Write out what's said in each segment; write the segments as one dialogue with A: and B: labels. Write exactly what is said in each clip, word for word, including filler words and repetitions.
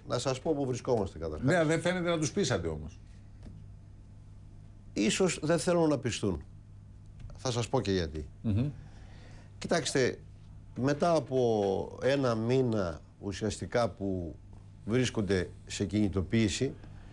A: Να σας πω που βρισκόμαστε καταρχάς.
B: Ναι, δεν φαίνεται να τους πείσατε όμως.
A: Ίσως δεν θέλουν να πιστούν. Θα σας πω και γιατί.
B: Mm-hmm.
A: Κοιτάξτε, μετά από ένα μήνα ουσιαστικά που βρίσκονται σε κινητοποίηση,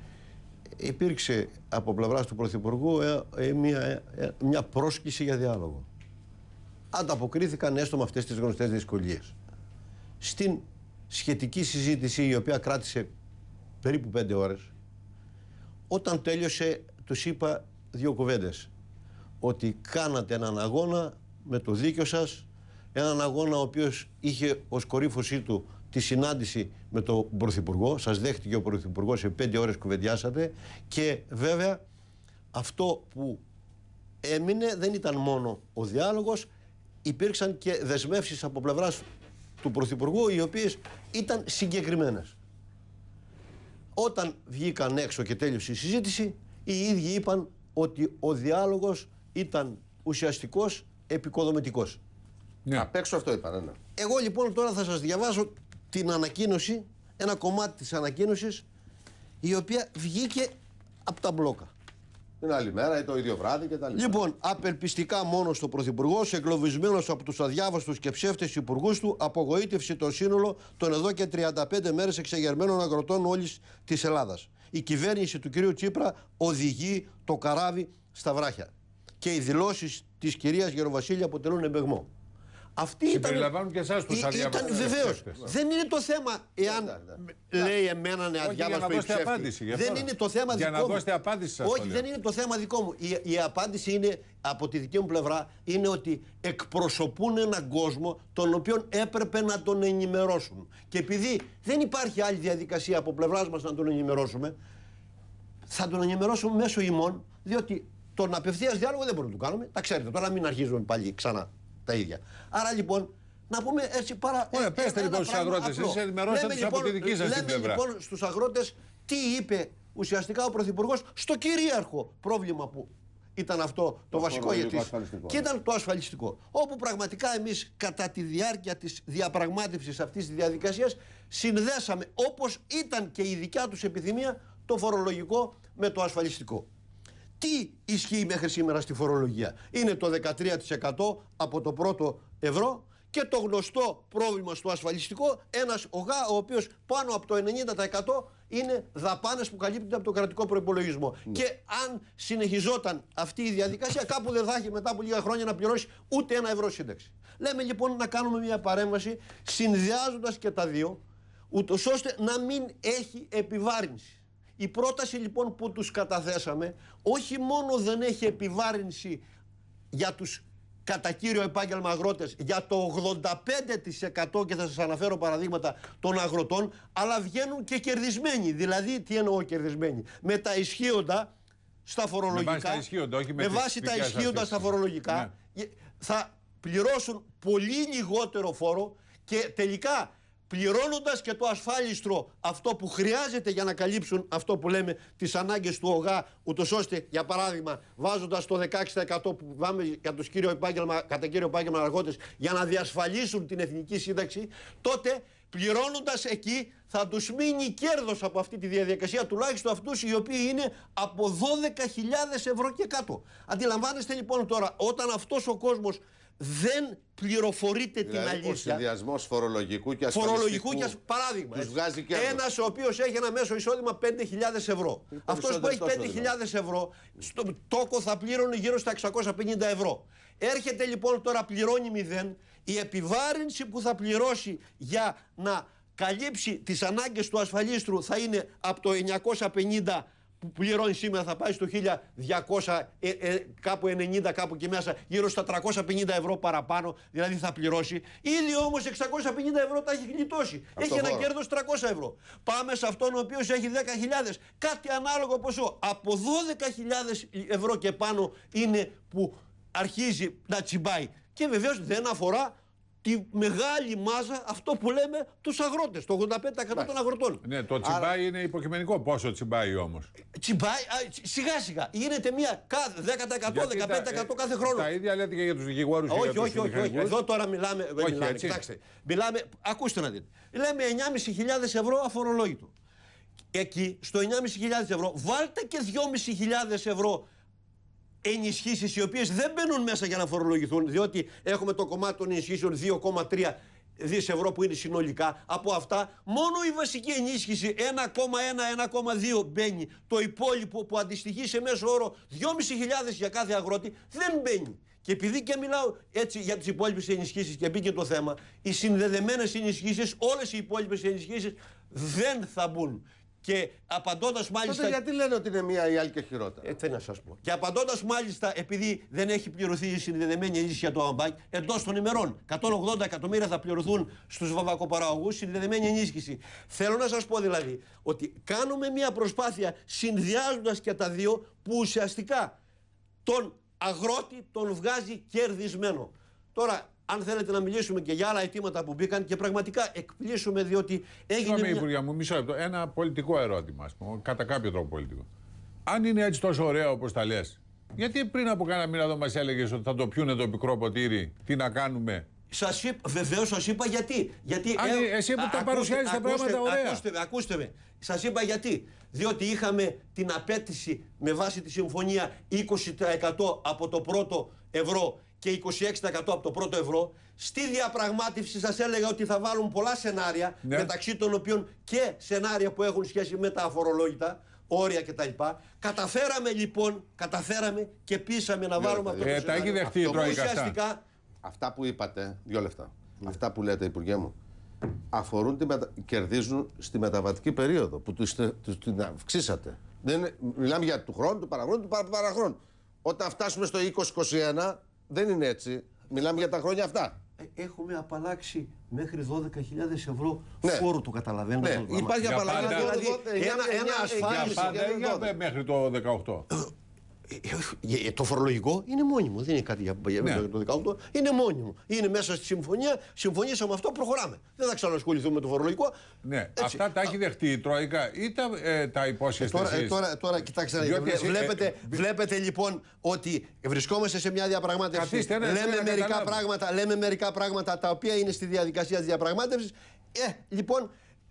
A: υπήρξε από πλευράς του Πρωθυπουργού ε, ε, μια, ε, μια πρόσκληση για διάλογο. Ανταποκρίθηκαν έστω με αυτές τις γνωστές δυσκολίες. Στην σχετική συζήτηση, η οποία κράτησε περίπου πέντε ώρες, όταν τέλειωσε τους είπα δύο κουβέντες. Ότι κάνατε έναν αγώνα με το δίκιο σας, έναν αγώνα ο οποίος είχε ως κορύφωσή του τη συνάντηση με τον Πρωθυπουργό, σας δέχτηκε ο Πρωθυπουργός, σε πέντε ώρες κουβεντιάσατε, και βέβαια αυτό που έμεινε δεν ήταν μόνο ο διάλογος, υπήρξαν και δεσμεύσεις από πλευράς του Πρωθυπουργού, οι οποίες ήταν συγκεκριμένες. Όταν βγήκαν έξω και τέλειωσε η συζήτηση, οι ίδιοι είπαν ότι ο διάλογος ήταν ουσιαστικός, επικοδομητικός.
C: Ναι. Απ' έξω αυτό είπαν, ναι.
A: Εγώ λοιπόν τώρα θα σας διαβάσω την ανακοίνωση, ένα κομμάτι της ανακοίνωσης, η οποία βγήκε από τα μπλόκα.
C: Την άλλη μέρα ή το ίδιο βράδυ και τα λοιπά.
A: Λοιπόν, απελπιστικά μόνος ο Πρωθυπουργός, εγκλωβισμένος από τους αδιάβαστους και ψεύτες υπουργούς του, απογοήτευσε το σύνολο των εδώ και τριάντα πέντε μέρες εξεγερμένων αγροτών όλης της Ελλάδας. Η κυβέρνηση του κυρίου Τσίπρα οδηγεί το καράβι στα βράχια. Και οι δηλώσεις της κυρίας Γεροβασίλη αποτελούν εμπεγμό. Αυτή ήταν.
B: Συμπεριλαμβάνουν και εσάς τους αδιάβαστους.
A: Βεβαίως. Δεν είναι το θέμα εάν ναι, ναι. λέει εμένα είναι αδιάβαστο ή ψεύτη. Δεν είναι το θέμα
B: για
A: δικό
B: να
A: μου.
B: δώσετε απάντηση σας.
A: Όχι, δεν είναι το θέμα δικό μου. Η, η απάντηση είναι, από τη δική μου πλευρά, είναι ότι εκπροσωπούν έναν κόσμο τον οποίον έπρεπε να τον ενημερώσουν. Και επειδή δεν υπάρχει άλλη διαδικασία από πλευράς μας να τον ενημερώσουμε, θα τον ενημερώσουμε μέσω ημών, διότι τον απευθείας διάλογο δεν μπορούμε να το κάνουμε. Τα ξέρετε, τώρα μην αρχίζουμε πάλι ξανά τα ίδια. Άρα λοιπόν, να πούμε έτσι πάρα.
B: Ωραία, πέστε λοιπόν στους αγρότες, εσείς ενημερώστε τους
A: λοιπόν,
B: από τη δική σας την πλευρά.
A: Λέμε λοιπόν στους αγρότες τι είπε ουσιαστικά ο Πρωθυπουργός στο κυρίαρχο πρόβλημα που ήταν αυτό το, το βασικό για τις... Και ήταν το ασφαλιστικό. Όπου πραγματικά εμείς κατά τη διάρκεια της διαπραγμάτευσης αυτής της διαδικασίας συνδέσαμε, όπως ήταν και η δικιά τους επιθυμία, το φορολογικό με το ασφαλιστικό. Τι ισχύει μέχρι σήμερα στη φορολογία? Είναι το δεκατρία τοις εκατό από το πρώτο ευρώ και το γνωστό πρόβλημα στο ασφαλιστικό, ένας ΟΓΑ ο οποίος πάνω από το ενενήντα τοις εκατό είναι δαπάνες που καλύπτονται από το κρατικό προϋπολογισμό. Mm. Και αν συνεχιζόταν αυτή η διαδικασία, κάπου δεν θα έχει μετά από λίγα χρόνια να πληρώσει ούτε ένα ευρώ σύνταξη. Λέμε λοιπόν να κάνουμε μια παρέμβαση συνδυάζοντας και τα δύο, ούτως ώστε να μην έχει επιβάρυνση. Η πρόταση λοιπόν που τους καταθέσαμε όχι μόνο δεν έχει επιβάρυνση για τους κατά κύριο επάγγελμα αγρότες, για το ογδόντα πέντε τοις εκατό, και θα σας αναφέρω παραδείγματα των αγροτών, αλλά βγαίνουν και κερδισμένοι. Δηλαδή, τι εννοώ κερδισμένοι? Με τα ισχύοντα στα φορολογικά,
B: με βάση τα ισχύοντα, όχι με,
A: με βάση τα ισχύοντα στα φορολογικά, ναι, θα πληρώσουν πολύ λιγότερο φόρο και τελικά, πληρώνοντας και το ασφάλιστρο, αυτό που χρειάζεται για να καλύψουν αυτό που λέμε τις ανάγκες του ΟΓΑ, ούτως ώστε, για παράδειγμα, βάζοντας το δεκαέξι τοις εκατό που πάμε για τους κύριο επάγγελμα, κατά κύριο επάγγελμα αγρότες, για να διασφαλίσουν την εθνική σύνταξη, τότε πληρώνοντας εκεί θα τους μείνει κέρδος από αυτή τη διαδικασία, τουλάχιστον αυτούς οι οποίοι είναι από δώδεκα χιλιάδες ευρώ και κάτω. Αντιλαμβάνεστε λοιπόν τώρα, όταν αυτός ο κόσμος δεν πληροφορείται δηλαδή, την αλήθεια. Ο
C: συνδυασμός φορολογικού και ασφαλιστικού.
A: Φορολογικού και παράδειγμα. Ένας ο οποίος έχει ένα μέσο εισόδημα πέντε χιλιάδες ευρώ. Αυτός που έχει πέντε χιλιάδες ευρώ, στο τόκο θα πλήρωνε γύρω στα εξακόσια πενήντα ευρώ. Έρχεται λοιπόν τώρα, πληρώνει μηδέν. Η επιβάρυνση που θα πληρώσει για να καλύψει τις ανάγκες του ασφαλίστρου θα είναι από το εννιακόσια πενήντα που πληρώνει σήμερα, θα πάει στο χίλια διακόσια, ε, ε, κάπου ενενήντα, κάπου και μέσα, γύρω στα τριακόσια πενήντα ευρώ παραπάνω, δηλαδή θα πληρώσει. Ήδη όμως εξακόσια πενήντα ευρώ τα έχει γλιτώσει. Έχει ένα κέρδος τριακόσια ευρώ. Πάμε σε αυτόν ο οποίος έχει δέκα χιλιάδες, κάτι ανάλογο ποσό. Από δώδεκα χιλιάδες ευρώ και πάνω είναι που αρχίζει να τσιμπάει. Και βεβαίως δεν αφορά τη μεγάλη μάζα, αυτό που λέμε, τους αγρότες, το ογδόντα πέντε τοις εκατό των αγροτών.
B: Ναι, το τσιμπάει. Άρα, είναι υποκειμενικό. Πόσο τσιμπάει όμως?
A: Τσιμπάει, α, σιγά σιγά. Γίνεται μία δέκα τοις εκατό, δεκαπέντε τοις εκατό κάθε χρόνο.
B: Τα ίδια λέτε και για τους δικηγόρους.
A: Όχι,
B: για
A: όχι, όχι, όχι. Εδώ τώρα μιλάμε.
B: Όχι,
A: μιλάμε
B: έτσι.
A: Κοιτάξτε, μιλάμε, ακούστε να δείτε. Λέμε εννιά χιλιάδες πεντακόσια ευρώ αφορολόγητο. εκεί στο εννιά χιλιάδες πεντακόσια ευρώ βάλτε και δυόμισι χιλιάδες ευρώ ενισχύσεις οι οποίες δεν μπαίνουν μέσα για να φορολογηθούν, διότι έχουμε το κομμάτι των ενισχύσεων δύο κόμμα τρία δις ευρώ που είναι συνολικά. Από αυτά μόνο η βασική ενίσχυση ένα κόμμα ένα με ένα κόμμα δύο μπαίνει. Το υπόλοιπο που αντιστοιχεί σε μέσο όρο δυόμισι χιλιάδες για κάθε αγρότη δεν μπαίνει. Και επειδή και μιλάω έτσι για τις υπόλοιπες ενισχύσεις και μπήκε το θέμα, οι συνδεδεμένες ενισχύσεις, όλες οι υπόλοιπες ενισχύσεις δεν θα μπουν. Και απαντώντας μάλιστα.
C: Τότε γιατί λένε ότι είναι μία ή άλλη και χειρότερα.
A: Έτσι να σας πω. Και απαντώντας μάλιστα, επειδή δεν έχει πληρωθεί η συνδεδεμένη ενίσχυση για το αμπάκι, εντός των ημερών εκατόν ογδόντα εκατομμύρια θα πληρωθούν στους βαμβακοπαραγωγούς συνδεδεμένη ενίσχυση. Θέλω να σας πω δηλαδή ότι κάνουμε μία προσπάθεια συνδυάζοντας και τα δύο που ουσιαστικά τον αγρότη τον βγάζει κερδισμένο. Τώρα, αν θέλετε να μιλήσουμε και για άλλα αιτήματα που μπήκαν και πραγματικά εκπλήσουμε διότι έγινε.
B: Συγγνώμη,
A: μια...
B: Υπουργέ μου, μισό λεπτό. Ένα πολιτικό ερώτημα, ας πούμε, κατά κάποιο τρόπο πολιτικό. Αν είναι έτσι τόσο ωραίο όπως τα λες, γιατί πριν από κάνα μήνα εδώ μας έλεγες ότι θα το πιούνε το πικρό ποτήρι, τι να κάνουμε.
A: Σας είπα, βεβαίως σας είπα γιατί. γιατί
B: Αν, ε, εσύ που τα παρουσιάζεις τα πράγματα ωραία.
A: Ακούστε με, ακούστε με. Σας είπα γιατί. Διότι είχαμε την απέτηση με βάση τη συμφωνία είκοσι τοις εκατό από το πρώτο ευρώ και είκοσι έξι τοις εκατό από το πρώτο ευρώ. Στη διαπραγμάτευση σας έλεγα ότι θα βάλουν πολλά σενάρια, ναι, μεταξύ των οποίων και σενάρια που έχουν σχέση με τα αφορολόγητα, όρια κτλ. Καταφέραμε λοιπόν, καταφέραμε και πείσαμε να βάλουμε αυτό το
B: σενάριο. Τα έχει δεχτεί η Τρόικα αυτά.
C: Αυτά που είπατε, δύο λεφτά, mm. αυτά που λέτε, Υπουργέ μου, αφορούν τη μετα... κερδίζουν στη μεταβατική περίοδο που την αυξήσατε. Δεν... Μιλάμε για του χρόνου, του παραχρόνου, του παρα... παραχρόνου. Όταν φτάσουμε στο είκοσι είκοσι ένα, δεν είναι έτσι. Μιλάμε για τα χρόνια αυτά.
A: Έχουμε απαλλάξει μέχρι δώδεκα χιλιάδες ευρώ, ναι, φόρου, το καταλαβαίνετε.
C: Ναι, υπάρχει απαλλαγή.
A: Δηλαδή, ένα, ένα ασφάλιση.
B: Για πάντα, για μέχρι το δεκαοκτώ.
A: Το φορολογικό είναι μόνιμο, δεν είναι κάτι για ναι, το δεκαοκτώ, είναι μόνιμο. Είναι μέσα στη συμφωνία, συμφωνήσαμε αυτό, προχωράμε. Δεν θα ξανασχοληθούμε με το φορολογικό.
B: Ναι, έτσι. Αυτά τα έχει δεχτεί η Τρόικα ή τα, ε, τα υπόσχεστε
A: τώρα, εσείς. Τώρα, τώρα κοιτάξτε, Διότι βλέπετε, ε, βλέπετε λοιπόν ότι βρισκόμαστε σε μια διαπραγμάτευση.
B: Καθίστε, ναι,
A: λέμε, μερικά πράγματα, λέμε μερικά πράγματα τα οποία είναι στη διαδικασία της διαπραγμάτευσης. Ε, λοιπόν,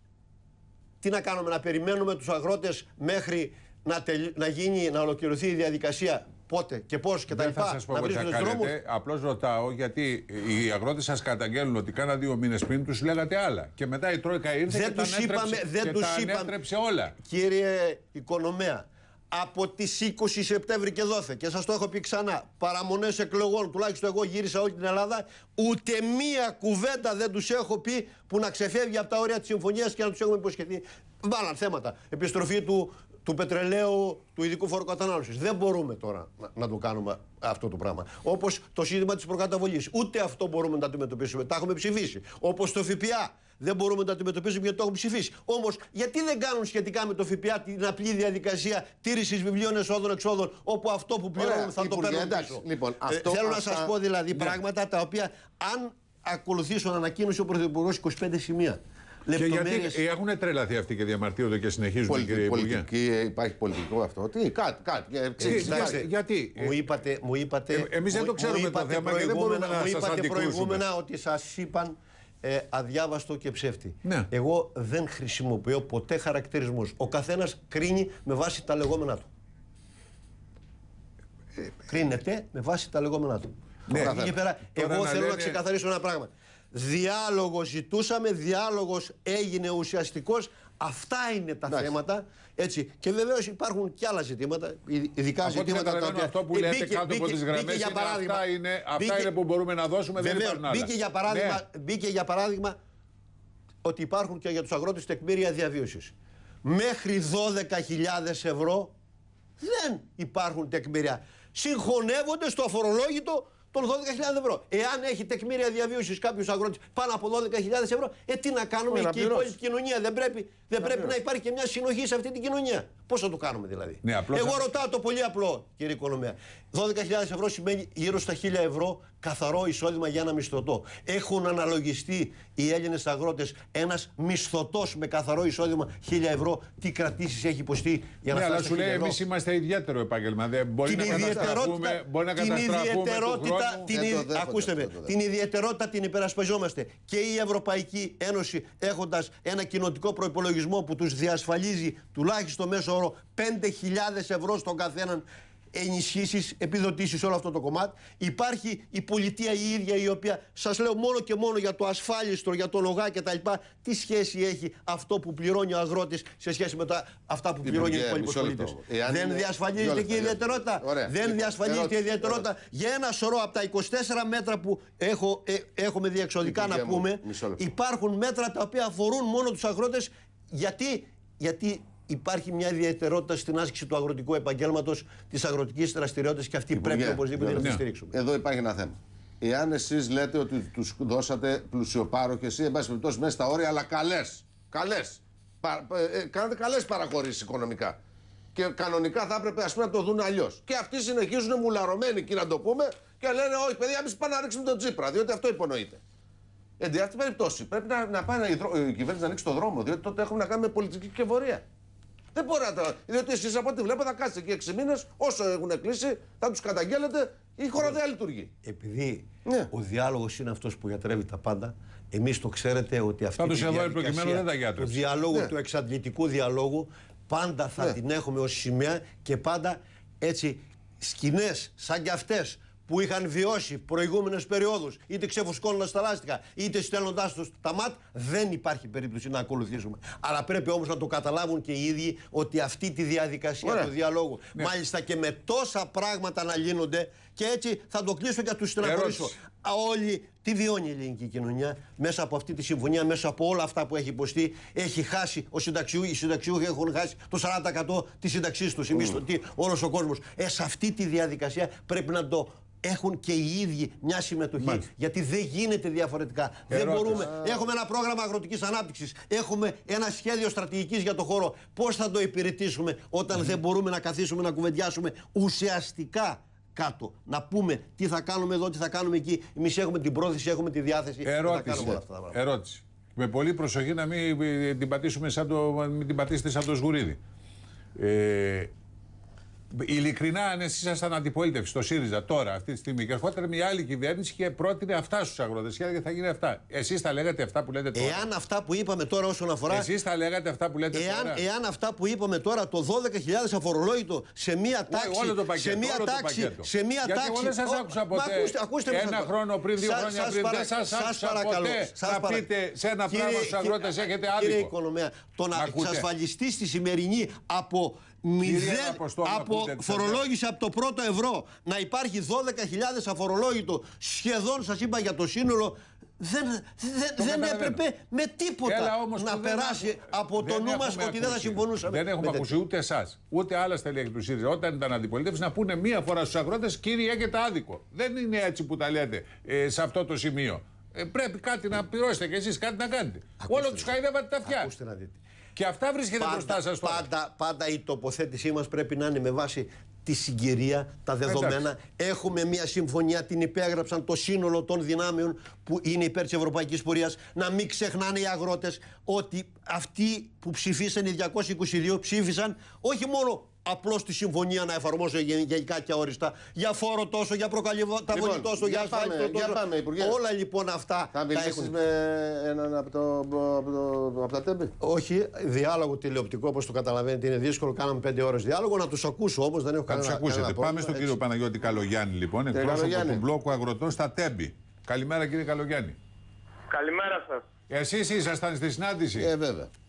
A: τι να κάνουμε, να περιμένουμε τους αγρότες μέχρι Να, τελ... να γίνει, να ολοκληρωθεί η διαδικασία πότε και πώς και τα λοιπά.
B: Δεν θα σας πω ότι θα κάνετε. Απλώς ρωτάω γιατί οι αγρότες σας καταγγέλνουν ότι κάνα δύο μήνες πριν τους λέγατε άλλα. Και μετά η Τρόικα ήρθε
A: δεν
B: και τους τα ανέτρεψε,
A: δεν
B: και
A: τους
B: τα
A: είπαμε,
B: ανέτρεψε όλα.
A: Κύριε Οικονομέα, από τις είκοσι Σεπτέμβρη και δόθε, και σας το έχω πει ξανά, παραμονές εκλογών, τουλάχιστον εγώ γύρισα όλη την Ελλάδα, ούτε μία κουβέντα δεν τους έχω πει που να ξεφεύγει από τα όρια της συμφωνίας και να τους έχουμε υποσχεθεί. Βάλαν θέματα. Επιστροφή του, του πετρελαίου, του ειδικού φόρου κατανάλωσης. Δεν μπορούμε τώρα να, να το κάνουμε αυτό το πράγμα. Όπως το σύστημα της προκαταβολής. Ούτε αυτό μπορούμε να το αντιμετωπίσουμε. Τα έχουμε ψηφίσει. Όπως το ΦΠΑ. Δεν μπορούμε να το αντιμετωπίσουμε γιατί το έχουμε ψηφίσει. Όμως, γιατί δεν κάνουν σχετικά με το ΦΠΑ την απλή διαδικασία τήρησης βιβλίων εσόδων-εξόδων, όπου αυτό που πληρώνουν θα το παίρνουν πίσω.
C: Λοιπόν,
A: αυτό, ε, θέλω αυτά... να σας πω δηλαδή ναι, πράγματα τα οποία, αν ακολουθήσουν ανακοίνωση ο Πρωθυπουργός, είκοσι πέντε σημεία.
B: Και γιατί έχουν τρελαθεί αυτοί και διαμαρτύρονται και συνεχίζουν,
C: Πολιτι,
B: κύριε
C: πολιτική, Υπουργέ. Υπάρχει πολιτικό αυτό. Τι, κάτι, κάτι.
B: Κοιτάξτε, γιατί.
A: Μου είπατε. Μου είπατε
B: ε, εμείς δεν το ξέρουμε το θέμα και δεν μπορούμε να σας αντικρούσουμε.
A: Μου είπατε προηγούμενα ότι σας είπαν ε, αδιάβαστο και ψεύτη.
B: Ναι.
A: Εγώ δεν χρησιμοποιώ ποτέ χαρακτηρισμούς. Ο καθένας κρίνει με βάση τα λεγόμενά του. Ε, Κρίνεται με βάση τα λεγόμενά του.
B: Ναι,
A: πέρα, εγώ θέλω λένε... να ξεκαθαρίσω ένα πράγμα. Διάλογο ζητούσαμε, διάλογος έγινε ουσιαστικός. Αυτά είναι τα
C: Άχι.
A: θέματα. Έτσι. Και βεβαίως υπάρχουν και άλλα ζητήματα, ειδικά
B: από
A: ζητήματα τα οποία.
B: Αυτό που λέτε μπήκε, κάτω μπήκε, από τις γραμμές είναι, παράδειγμα, αυτά, είναι, αυτά μπήκε, είναι που μπορούμε να δώσουμε. Βεβαίως, δεν υπάρχουν άλλα.
A: Μπήκε για, παράδειγμα, ναι. μπήκε για παράδειγμα ότι υπάρχουν και για τους αγρότες τεκμήρια διαβίωσης. Μέχρι δώδεκα χιλιάδες ευρώ δεν υπάρχουν τεκμήρια. Συγχωνεύονται στο αφορολόγητο των δώδεκα χιλιάδες ευρώ. Εάν έχει τεκμήρια διαβίωσης κάποιος αγρότης πάνω από δώδεκα χιλιάδες ευρώ, ε, τι να κάνουμε, και η υπόλοιπη κοινωνία δεν πρέπει, δεν πρέπει να υπάρχει και μια συνοχή σε αυτή την κοινωνία. Πώς θα το κάνουμε δηλαδή.
B: Ναι,
A: Εγώ ρωτάω το πολύ απλό, κύριε Οικονομέα. δώδεκα χιλιάδες ευρώ σημαίνει γύρω στα χίλια ευρώ καθαρό εισόδημα για ένα μισθωτό. Έχουν αναλογιστεί οι Έλληνες αγρότες ένας μισθωτός με καθαρό εισόδημα χίλια ευρώ, τι κρατήσεις έχει υποστεί για να
B: ναι,
A: φτάσει.
B: Αλλά σου λέει, εμείς είμαστε ιδιαίτερο επάγγελμα. Δεν μπορεί
A: την
B: να καταστραφούμε, μπορεί να καταστραφούμε του χρόνου.
A: Την, ε, το ακούστε με, την ιδιαιτερότητα την υπερασπιζόμαστε. Και η Ευρωπαϊκή Ένωση, έχοντας ένα κοινοτικό προϋπολογισμό που τους διασφαλίζει τουλάχιστον μέσο όρο πέντε χιλιάδες ευρώ στον καθέναν, ενισχύσεις, επιδοτήσεις, όλο αυτό το κομμάτι. Υπάρχει η πολιτεία η ίδια, η οποία, σας λέω, μόνο και μόνο για το ασφάλιστρο, για το λογά κτλ. Τι σχέση έχει αυτό που πληρώνει ο αγρότης σε σχέση με τα, αυτά που πληρώνει ο υπόλοιπος πολίτης? Δεν είναι... διασφαλίζεται και η ιδιαιτερότητα. Ωραία. Δεν λοιπόν, διασφαλίζεται η ιδιαιτερότητα. Ωραία. Για ένα σωρό από τα είκοσι τέσσερα μέτρα που έχω, ε, έχουμε διεξοδικά να πούμε, υπάρχουν μέτρα τα οποία αφορούν μόνο τους αγρότες. Γιατί, γιατί υπάρχει μια ιδιαιτερότητα στην άσκηση του αγροτικού επαγγέλματος, της αγροτικής δραστηριότητας, και αυτή πρέπει οπωσδήποτε να τη στηρίξουμε.
C: Εδώ υπάρχει ένα θέμα. Εάν εσείς λέτε ότι τους δώσατε πλουσιοπάροχες ή εν πάση περιπτώσει μέσα στα όρια, αλλά καλές, καλές, πα, ε, κάνετε καλές παραχωρήσεις οικονομικά. Και κανονικά θα έπρεπε, ας πούμε, να το δουν αλλιώς. Και αυτοί συνεχίζουν μουλαρωμένοι, εκεί να το πούμε, και λένε: όχι, παιδιά, εμείς πάμε να ρίξουμε τον Τσίπρα, διότι αυτό υπονοείται. Εν τη αυτή περίπτωση πρέπει να, να πάει η, η κυβέρνηση να ανοίξει το δρόμο, διότι τότε έχουμε να κάνουμε πολιτική κυκλοφορία. Δεν μπορεί να το. Διότι εσείς από ό,τι βλέπω θα κάτσετε εκεί έξι μήνες, όσο έχουν κλείσει, θα τους καταγγέλλετε, η χώρα δεν λειτουργεί.
A: Επειδή ναι. ο διάλογος είναι αυτός που γιατρεύει τα πάντα, εμείς το ξέρετε ότι αυτή τη διαδικασία του διαλόγου, ναι. του εξαντλητικού διαλόγου, πάντα θα ναι. την έχουμε ως σημαία, και πάντα έτσι σκηνές σαν κι αυτές που είχαν βιώσει προηγούμενες περιόδους, είτε ξεφουσκώνοντας τα λάστιχα, είτε στέλνοντάς τους τα ΜΑΤ, δεν υπάρχει περίπτωση να ακολουθήσουμε. Αλλά πρέπει όμως να το καταλάβουν και οι ίδιοι ότι αυτή τη διαδικασία Ωραία. του διαλόγου, ναι. μάλιστα και με τόσα πράγματα να λύνονται, και έτσι θα το κλείσω και θα τους στεναχωρήσω. Όλοι, τι βιώνει η ελληνική κοινωνία μέσα από αυτή τη συμφωνία, μέσα από όλα αυτά που έχει υποστεί? Έχει χάσει, ο συνταξιούχοι, οι συνταξιούχοι έχουν χάσει το σαράντα τοις εκατό της σύνταξής τους, οι μισθωτοί, όλος ο κόσμος. Ε, σε αυτή τη διαδικασία πρέπει να το έχουν και οι ίδιοι μια συμμετοχή. Μάλιστα. Γιατί δεν γίνεται διαφορετικά. Ερώτηση. Δεν μπορούμε. Α... Έχουμε ένα πρόγραμμα αγροτικής ανάπτυξης. Έχουμε ένα σχέδιο στρατηγικής για το χώρο. Πώς θα το υπηρετήσουμε όταν mm. δεν μπορούμε να καθίσουμε να κουβεντιάσουμε ουσιαστικά κάτω? Να πούμε τι θα κάνουμε εδώ, τι θα κάνουμε εκεί. Εμείς έχουμε την πρόθεση, έχουμε τη διάθεση.
B: Ερώτηση.
A: Να κάνουμε όλα αυτά τα πράγματα.
B: Ερώτηση. Με πολύ προσοχή να μην την πατήσουμε σαν το, μην την πατήσετε σαν το σγουρίδι. Ε, Ειλικρινά, αν εσείς ήσασταν αντιπολίτευση στο ΣΥΡΙΖΑ τώρα, αυτή τη στιγμή, και ερχόταν μια άλλη κυβέρνηση και πρότεινε αυτά στους αγρότες, και θα γίνει αυτά. Εσείς τα λέγατε αυτά που λέτε τώρα?
A: Εάν αυτά που είπαμε τώρα όσον αφορά.
B: Εσείς τα λέγατε αυτά που λέτε
A: εάν,
B: τώρα?
A: Εάν αυτά που είπαμε τώρα, το δώδεκα χιλιάδες αφορολόγητο σε μία τάξη.
B: Ό, όλο το πακέτο,
A: σε μία
B: όλο
A: τάξη.
B: Το πακέτο.
A: Σε μία
B: Γιατί
A: τάξη.
B: εγώ δεν σας άκουσα ποτέ.
A: Μα ακούστε, ακούστε
B: ένα
A: σας,
B: χρόνο πριν, δύο
A: σας,
B: χρόνια
A: σας
B: πριν,
A: παρα...
B: δεν σας άκουσα
A: παρακαλώ,
B: ποτέ
A: σας
B: να πείτε σε ένα
A: κύριε,
B: πράγμα στους αγρότες έχετε άδικο.
A: Κύριε Οικονομέα, το να εξασφαλιστεί στη σημερινή από μηδέν από φορολόγηση από το πρώτο ευρώ να υπάρχει δώδεκα χιλιάδες αφορολόγητο, σχεδόν σας είπα για το σύνολο, δεν, δεν, δεν έπρεπε με τίποτα να περάσει δεν, από το νου μας ότι ακούσει, δεν θα συμφωνούσαμε.
B: Δεν έχουμε ακούσει ούτε εσάς, ούτε άλλα στελέχη του ΣΥΡΙΖΑ όταν ήταν αντιπολίτευση να πούνε μία φορά στους αγρότες: κύριοι, έχετε άδικο. Δεν είναι έτσι που τα λέτε ε, σε αυτό το σημείο. Ε, πρέπει κάτι να πληρώσετε κι εσείς, κάτι να κάνετε. Ακούστε, όλο τους χαϊδεύατε τα αυτιά.
A: Ακούστε να δείτε.
B: Και αυτά βρίσκεται μπροστά σας τώρα.
A: Πάντα, πάντα η τοποθέτησή μας πρέπει να είναι με βάση τη συγκυρία, τα δεδομένα. Εντάξει. Έχουμε μια συμφωνία, την υπέγραψαν το σύνολο των δυνάμεων που είναι υπέρ της ευρωπαϊκής πορείας. Να μην ξεχνάνε οι αγρότες ότι αυτοί που ψηφίσαν οι διακόσιοι είκοσι δύο ψήφισαν όχι μόνο απλώς τη συμφωνία να εφαρμόσουν γενικά και αόριστα, για φόρο τόσο, για προκαταβολή λοιπόν, τόσο, για ασφάλιστο τόσο. Για πάμε, όλα λοιπόν αυτά
C: θα μιλήσεις έχουν... με έναν από, το, από, το, από τα τέμπη?
A: Όχι, διάλογο τηλεοπτικό, όπως το καταλαβαίνετε είναι δύσκολο. Κάναμε πέντε ώρες διάλογο, να τους ακούσω όμως, δεν έχω κανένα πρόβλημα.
B: Να τους ακούσετε. Πάμε στον κύριο Παναγιώτη Καλογιάννη λοιπόν, εκπρόσωπο του μπλόκου αγροτών στα Τέμπη. Καλημέρα κύριε Καλογιάννη.
D: Καλημέρα σας.
B: Εσείς ήσασταν στη συνάντηση?
C: Ε, βέβαια.